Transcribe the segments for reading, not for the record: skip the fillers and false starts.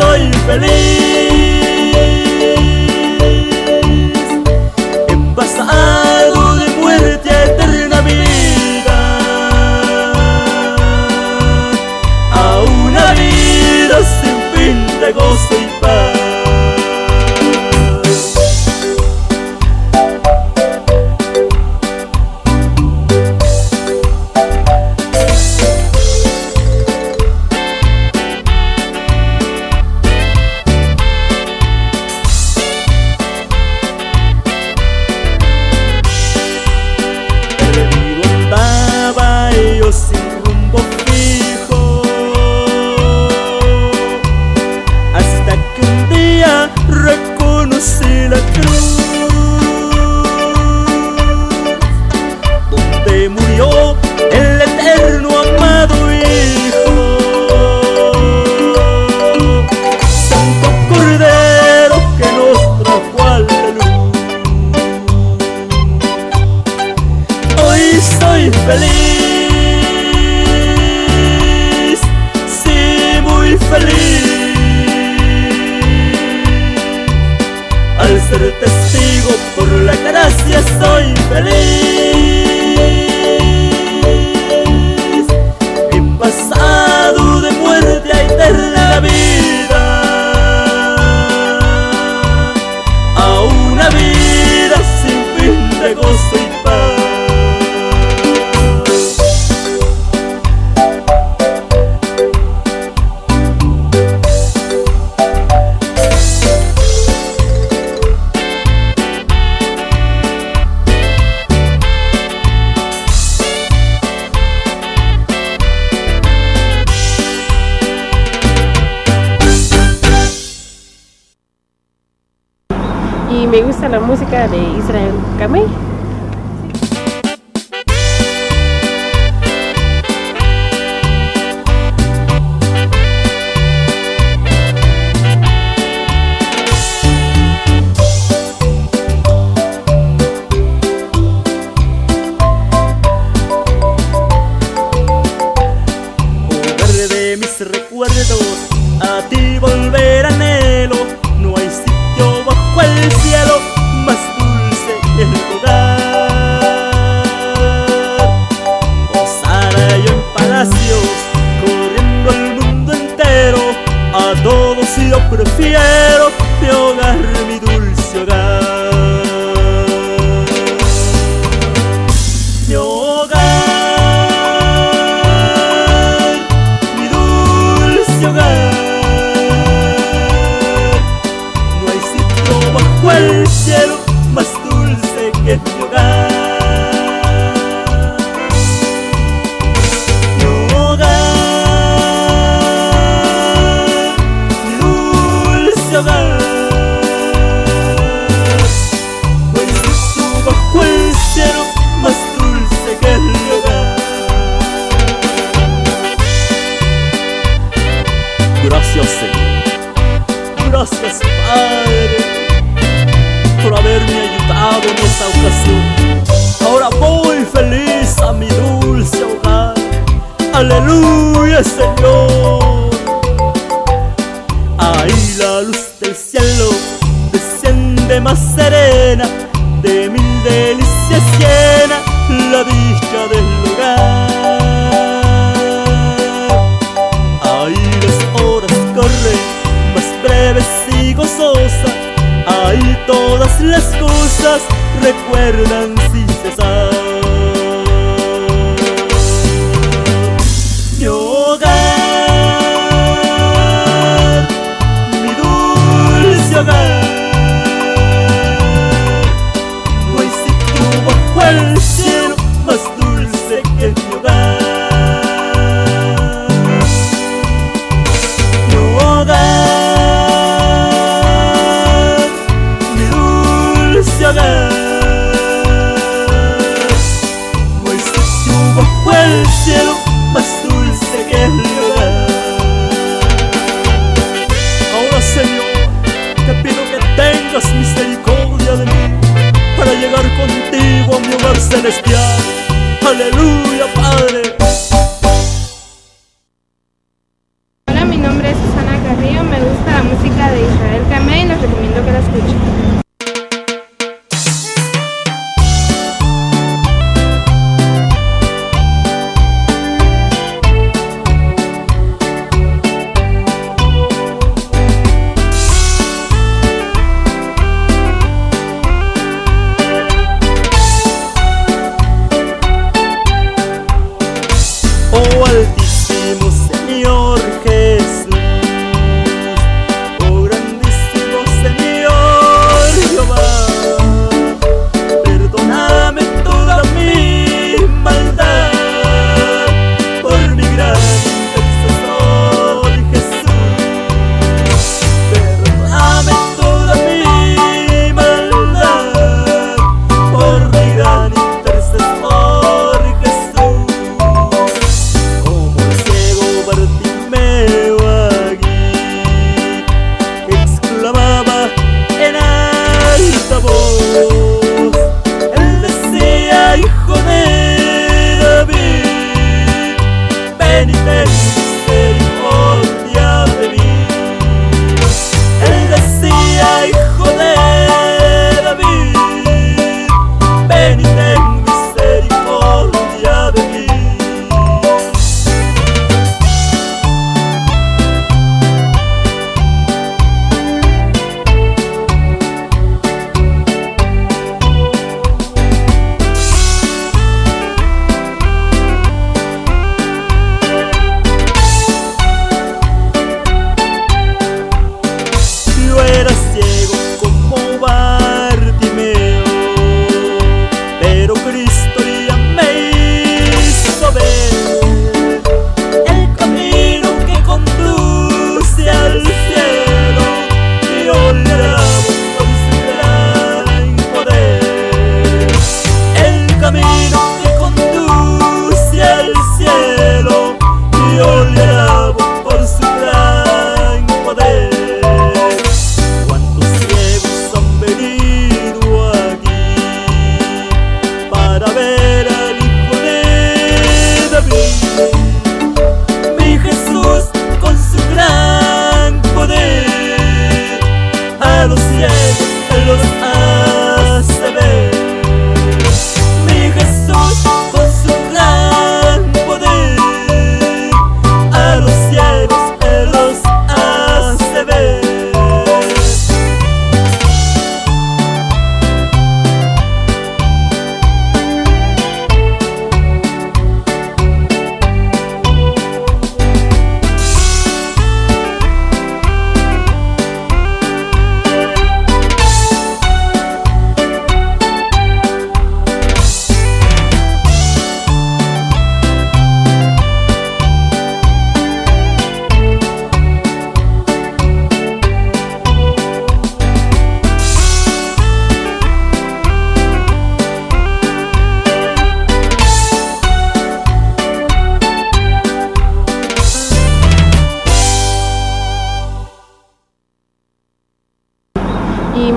soy feliz. He pasado de muerte a eterna vida, a una vida sin fin de gozo y paz. Sin rumbo fijo, hasta que un día reconocí la cruz, donde murió el eterno amado Hijo, Santo Cordero que nos trajo a la luz. Hoy soy feliz, feliz, al ser testigo por la gracia soy feliz. He pasado de muerte a eterna vida, a una vida sin fin de gozo y paz. Y me gusta la música de Israel Kamei. Hogar de mis recuerdos, a ti volver anhelo. No hay sitio bajo el cielo más dulce que el hogar. Gozaré yo en palacios, corriendo el mundo entero. A todos yo prefiero mi hogar, mi dulce hogar. Mi hogar, mi dulce hogar. El cielo más dulce que mi hogar. Mi hogar, mi dulce hogar. No hay sitio bajo el cielo más dulce que mi hogar. Gracias, Señor. Gracias, Padre, por haberme ayudado en esta ocasión. Ahora voy feliz a mi dulce hogar. Aleluya, Señor. Ahí la luz del cielo desciende más serena, de mil delicias llena la dicha del hogar. Ahí las horas corren más breves y gozosas. Ahí todas las cosas recuerdan sin cesar. Mi hogar, mi dulce hogar. No hay sitio bajo el cielo más dulce que mi hogar. Mi hogar, hogar. No hay sitio bajo el cielo más dulce que el hogar. Ahora, Señor, te pido que tengas misericordia de mí para llegar contigo a mi hogar celestial. Aleluya, Padre. Hola, mi nombre es Susana Carrillo. Me gusta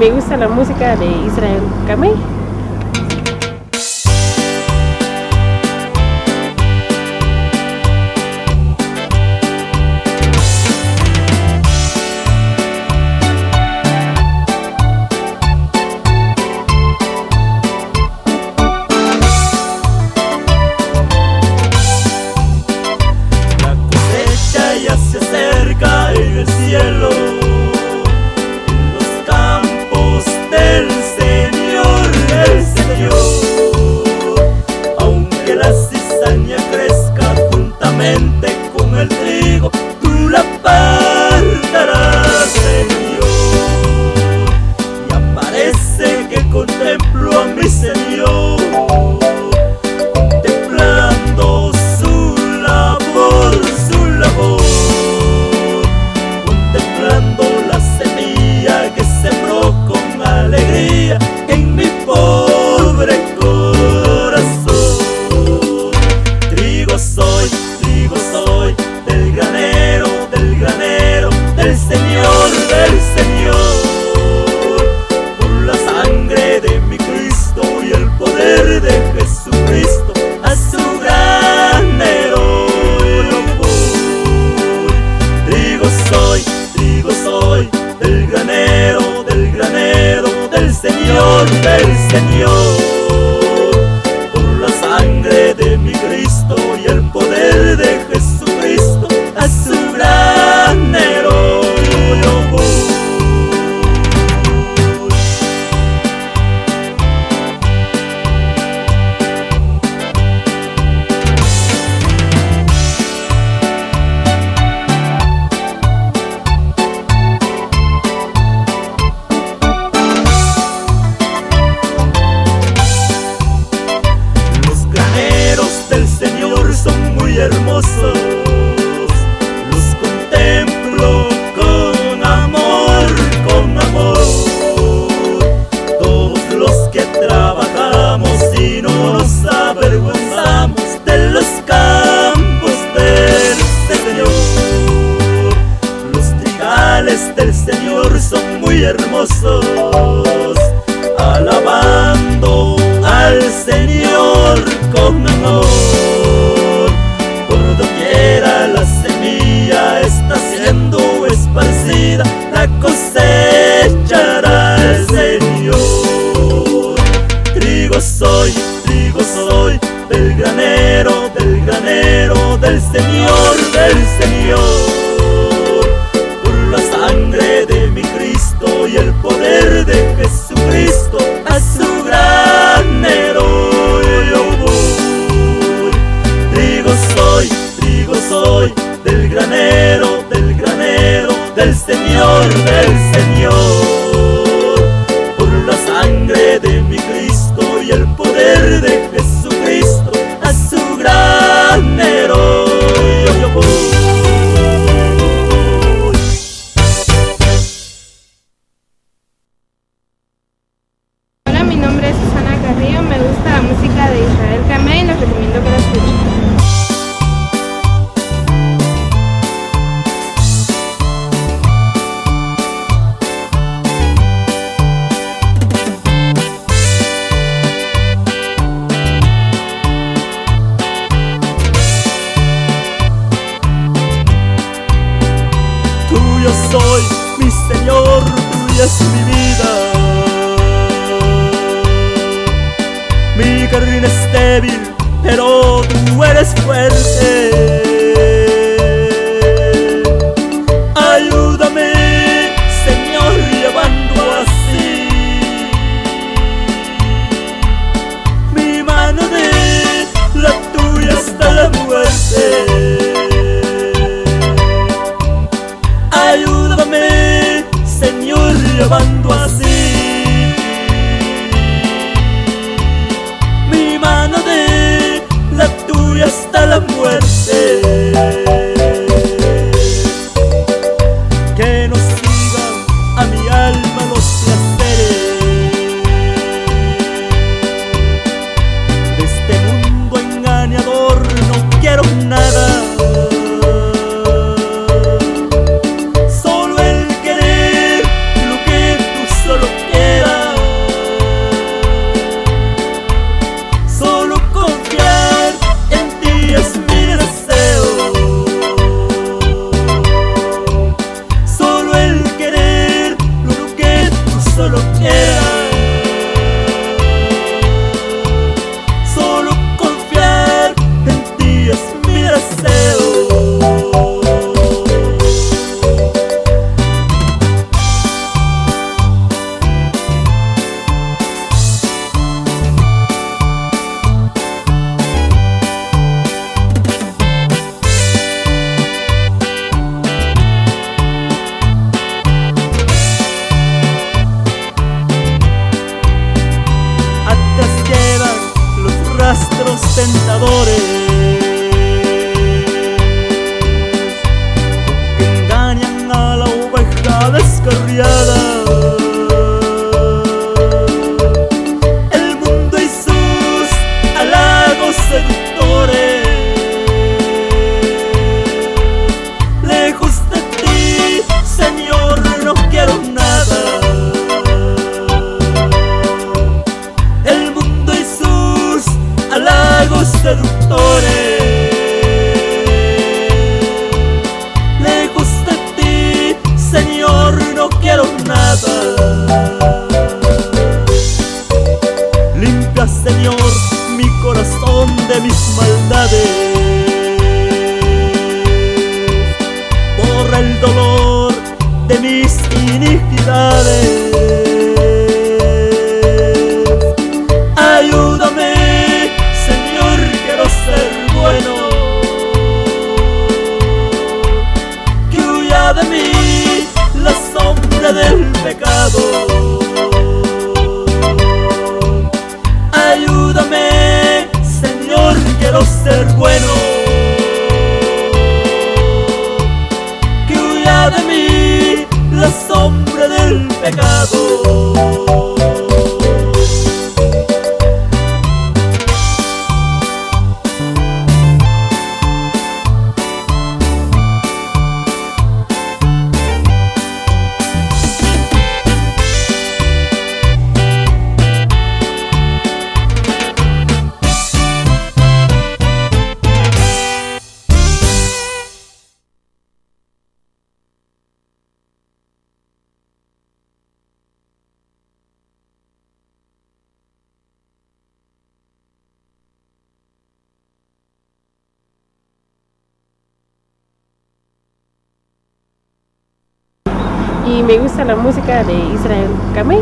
me gusta la música de Israel Kamei. En el cielo, en los campos del Señor, aunque la cizaña crezca juntamente con el trigo, tú la apartarás, Señor. Y aparece que contemplo a mi Señor, contemplando su labor, contemplando la semilla que sembró con alegría en mi pobre corazón. Trigo soy del granero, del Señor, por la sangre de mi Cristo y el poder de Jesucristo, a su granero yo voy. Trigo soy del granero, del Señor, por la sangre de mi Cristo y el poder de Jesucristo, a su granero yo voy. Del Señor son muy hermosos, los contemplo con amor, todos los que trabajamos y no nos avergonzamos de los campos del Señor. Los trigales del Señor son muy hermosos, alabando al Señor con amor. Por doquiera la semilla está siendo esparcida, la cosechará el Señor. Trigo soy del granero, del Señor, por la sangre de mi Cristo y el poder de Jesucristo, a su granero yo voy. Trigo soy del granero, del Señor, por la sangre de mi Cristo y el poder de Jesucristo, a su granero yo voy. Hola, mi nombre es Susana Carrillo, me gusta la música de Israel Kamei y les recomiendo que la escuchen. Tuyo soy, mi Señor, tuya es mi vida. Mi carne es débil, pero tú eres fuerte. Ayúdame, Señor, llevando así mi mano de la tuya hasta la muerte. Ayúdame, Señor, llevando así mi mano de la tuya hasta la muerte. Y me gusta la música de Israel Kamei.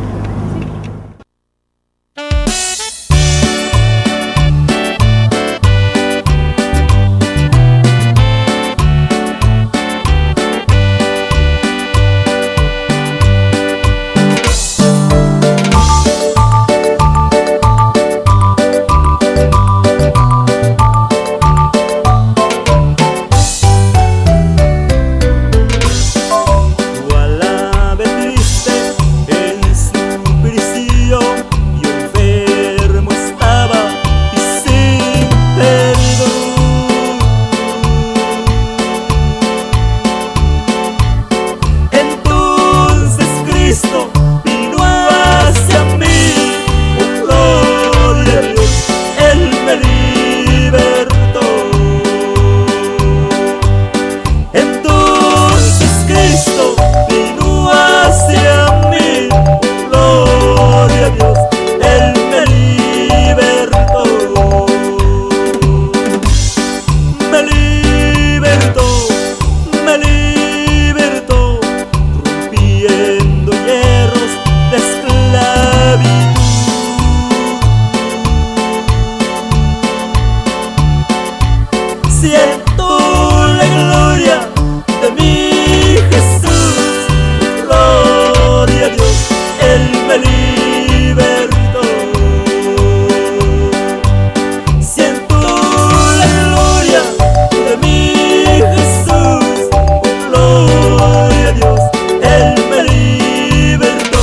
Siento la gloria de mi Jesús, gloria a Dios, Él me libertó. Siento la gloria de mi Jesús, gloria a Dios, Él me libertó.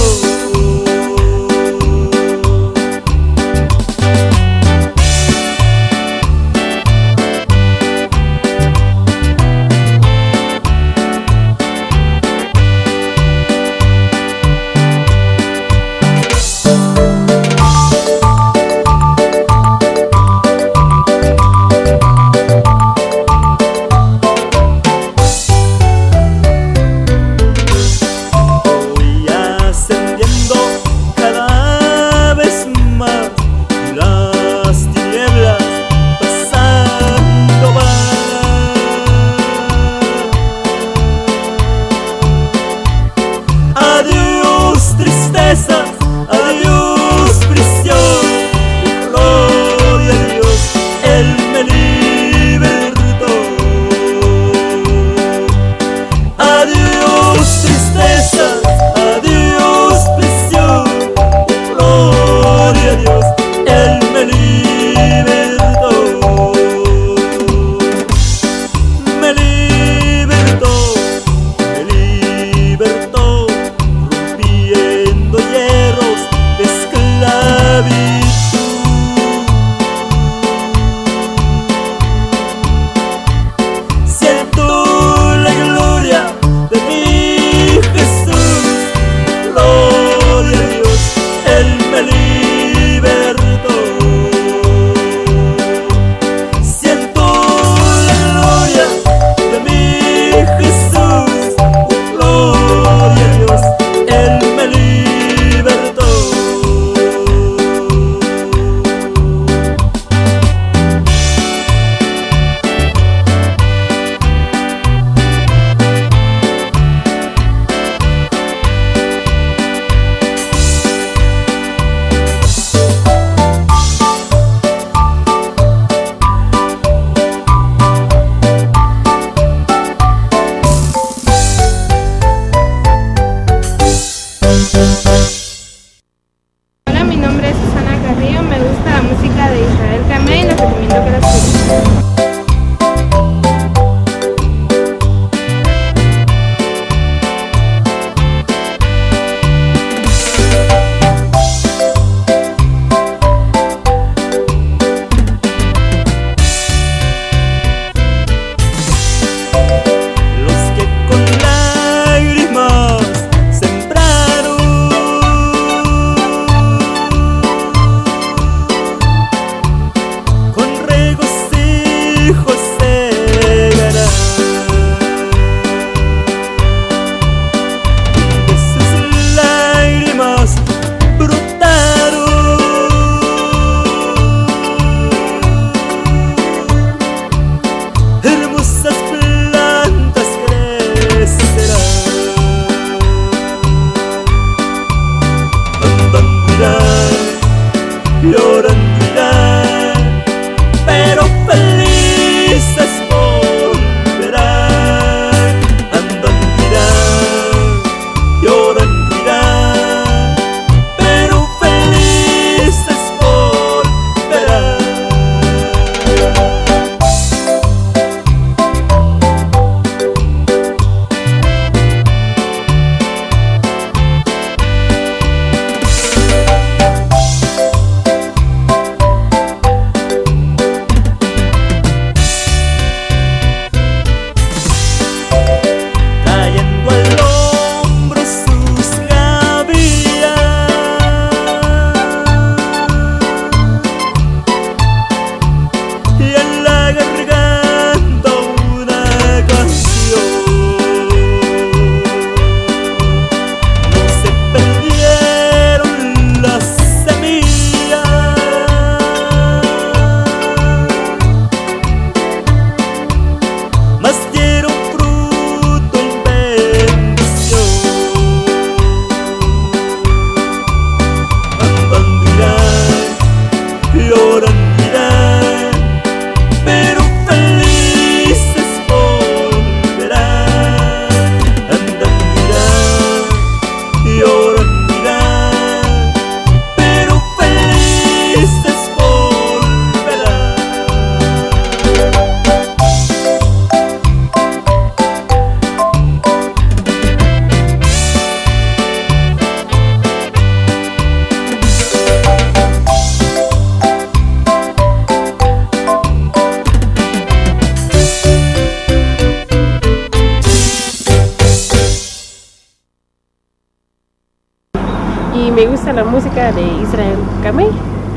me gusta la música de Israel Kamei.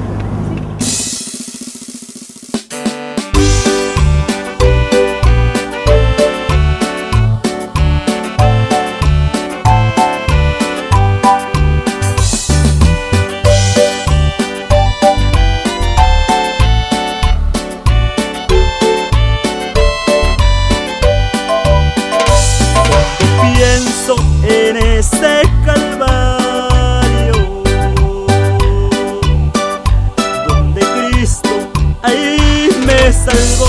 Pienso en ese calvario donde Cristo ahí me salvó,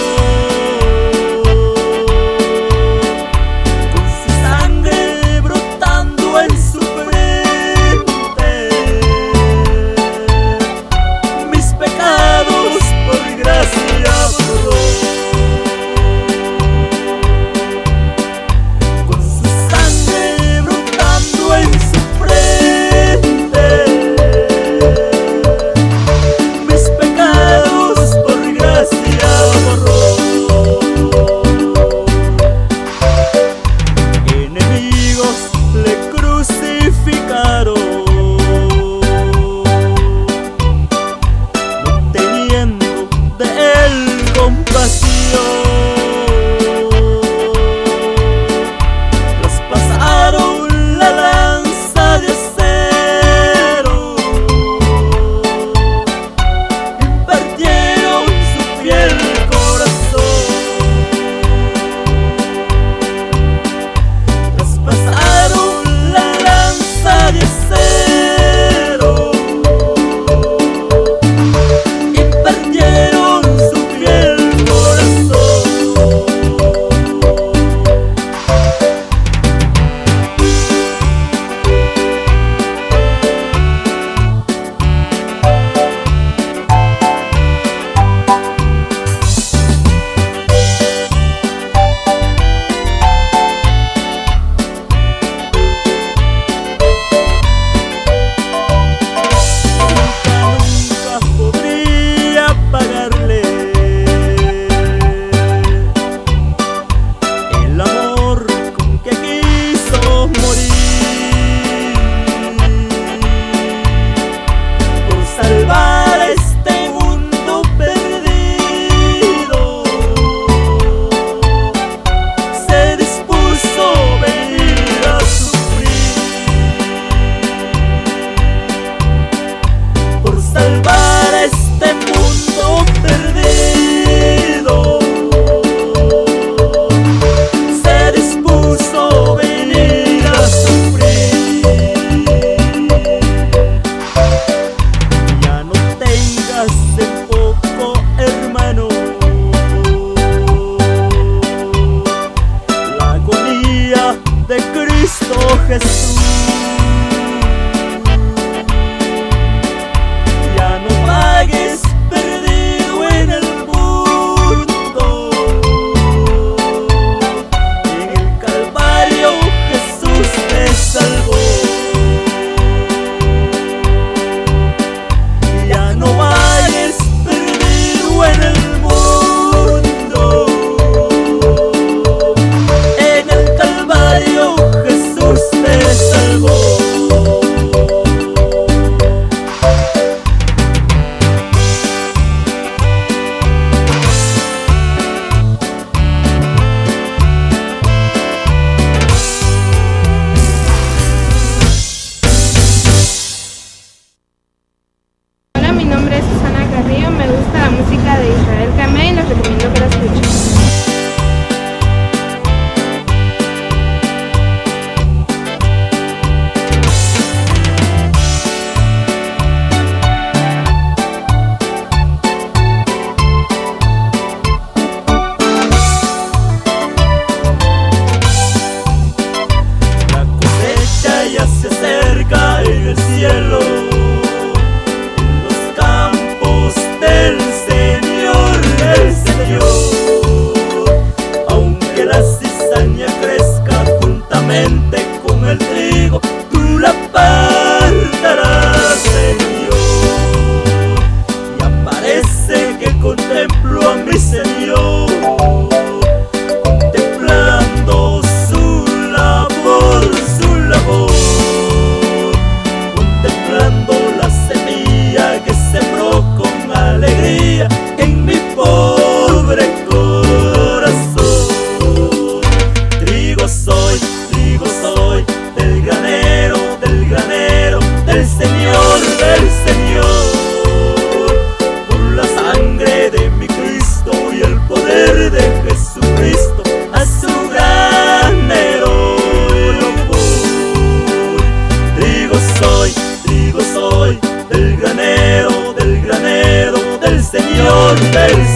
con su sangre brotando en su frente, mis pecados por gracia borró. Traspasaron la lanza de acero, impartieron su fiel corazón. Traspasaron la lanza de acero, impartieron su fiel corazón.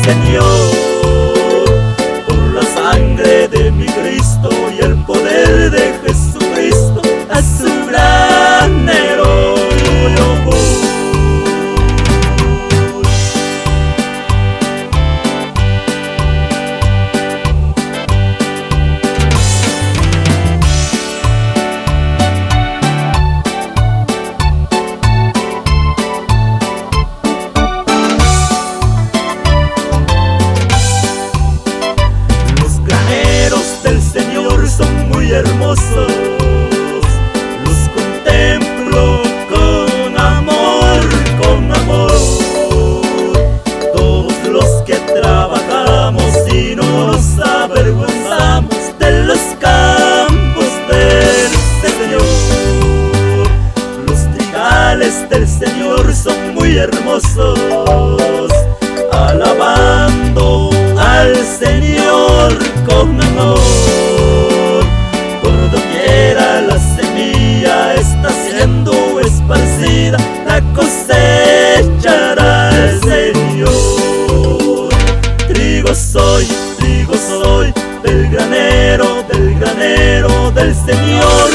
Señor, por la sangre de mi Cristo y el poder de Jesucristo, a su granero yo voy. Hermosos, los contemplo con amor, con amor. Todos los que trabajamos y no nos avergonzamos de los campos del Señor. Los trigales del Señor son muy hermosos, alabando al Señor con amor. La semilla está siendo esparcida, la cosechará el Señor. Trigo soy del granero del Señor,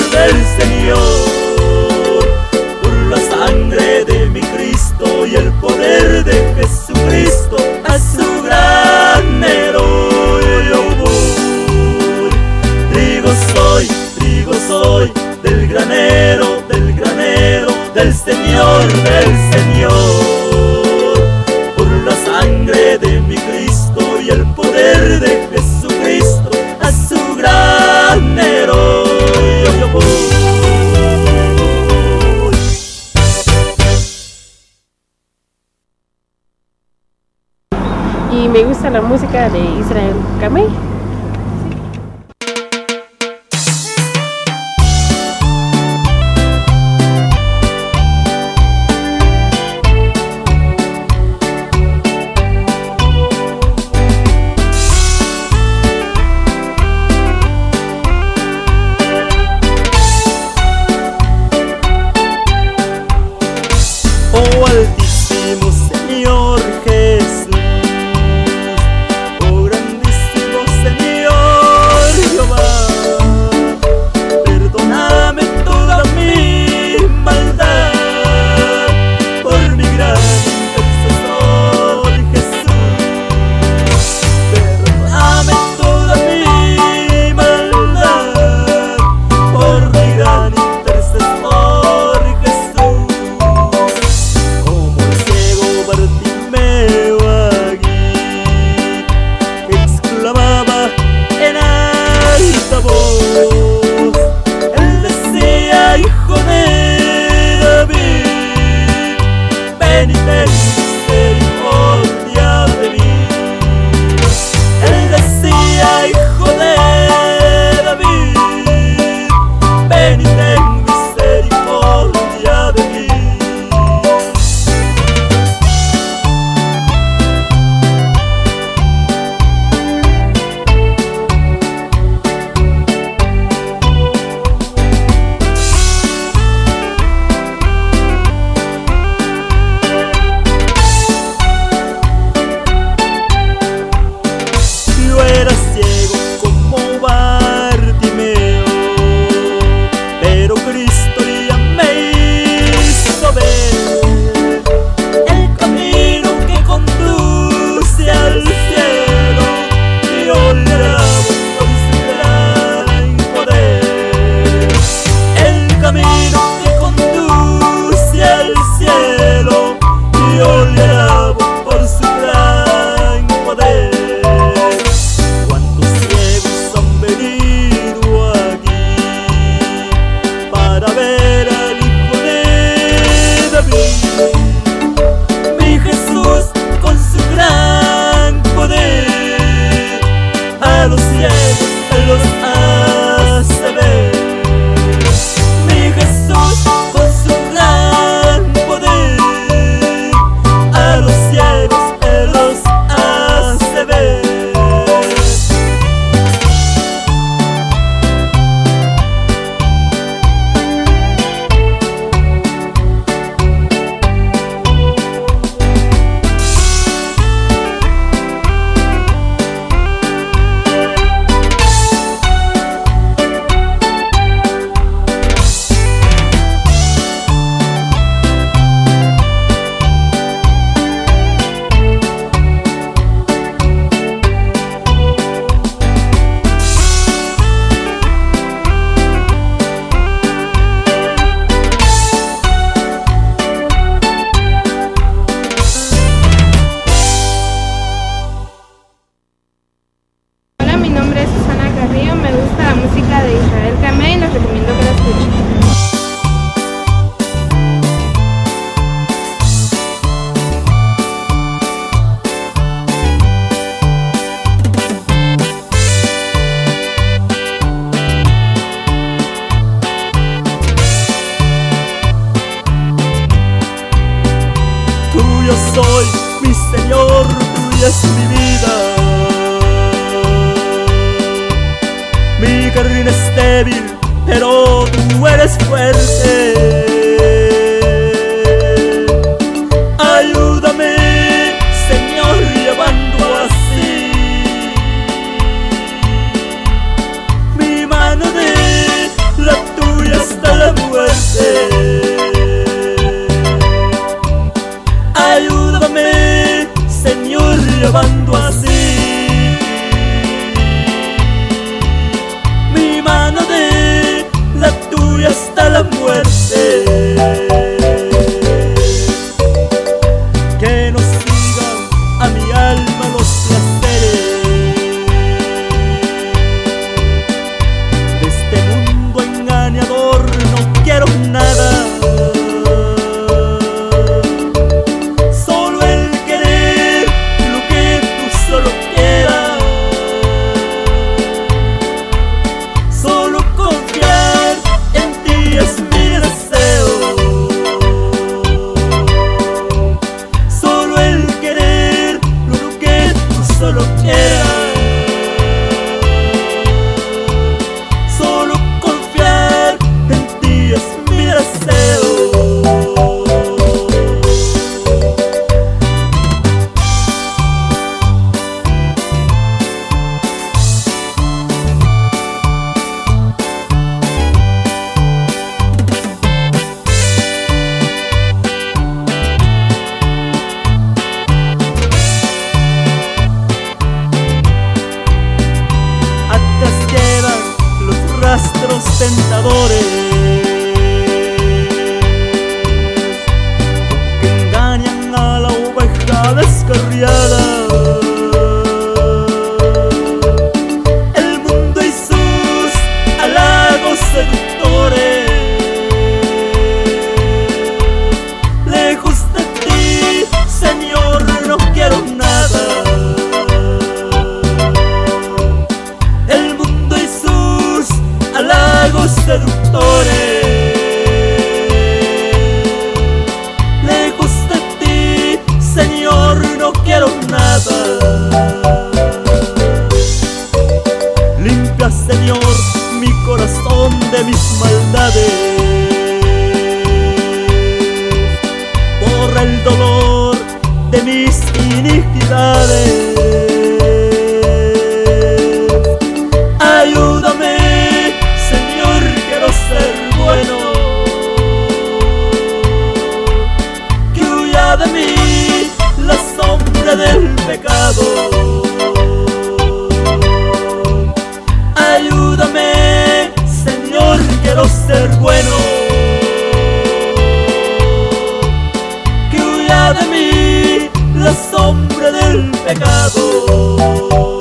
por la sangre de mi Cristo y el poder de Jesucristo, a su granero yo voy. Trigo soy del granero del Señor, por la sangre de mi Cristo y el poder de Jesucristo, a su granero yo voy. Y me gusta la música de Israel Kamei. Oh altísimo Señor Jesús, oh grandísimo Garrido, me gusta la música de Israel Kamei y les recomiendo que la escuchen. Tuyo soy, mi Señor, tuya es mi vida. Mi carne es débil, pero tú eres fuerte. Ayúdame, Señor, llevando así mi mano de la tuya hasta la muerte. Ayúdame, Señor, llevando así mi mano de la tuya hasta la muerte. Que no sigan a mi alma los placeres de este mundo engañador. No quiero nada, rastros tentadores que engañan a la oveja descarriada. El mundo y sus halagos seductores, lejos de ti, Señor, no quiero nada. Halagos seductores, lejos de ti, Señor, no quiero nada. Limpia, Señor, mi corazón de mis maldades. Borra el dolor de mis iniquidades. Ayúdame, ser bueno, que huya de mí la sombra del pecado. Ayúdame, Señor, quiero ser bueno, que huya de mí la sombra del pecado.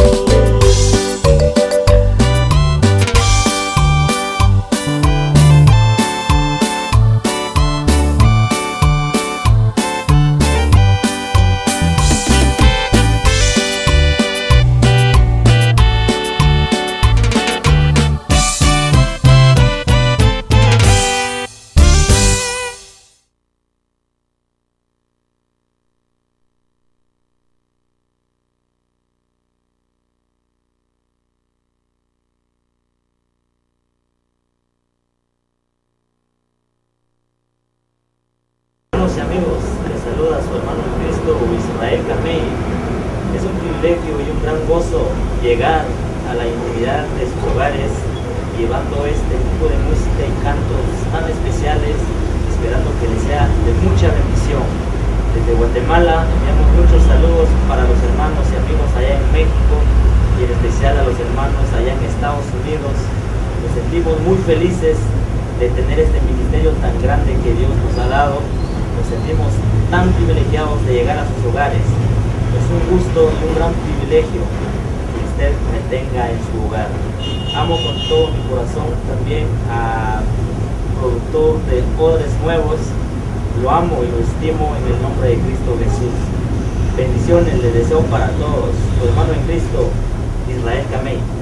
Hermanos y amigos, les saluda su hermano en Cristo, Israel Kamei. Es un privilegio y un gran gozo llegar a la intimidad de sus hogares llevando este tipo de música y cantos tan especiales, esperando que les sea de mucha bendición. Desde Guatemala enviamos muchos saludos para los hermanos y amigos allá en México y en especial a los hermanos allá en Estados Unidos. Nos sentimos muy felices de tener este ministerio tan grande que Dios nos ha dado. Nos sentimos tan privilegiados de llegar a sus hogares. Es un gusto y un gran privilegio que usted me tenga en su hogar. Amo con todo mi corazón también a productor de Odres Nuevos. Lo amo y lo estimo en el nombre de Cristo Jesús. Bendiciones le deseo para todos. Su hermano en Cristo, Israel Camey.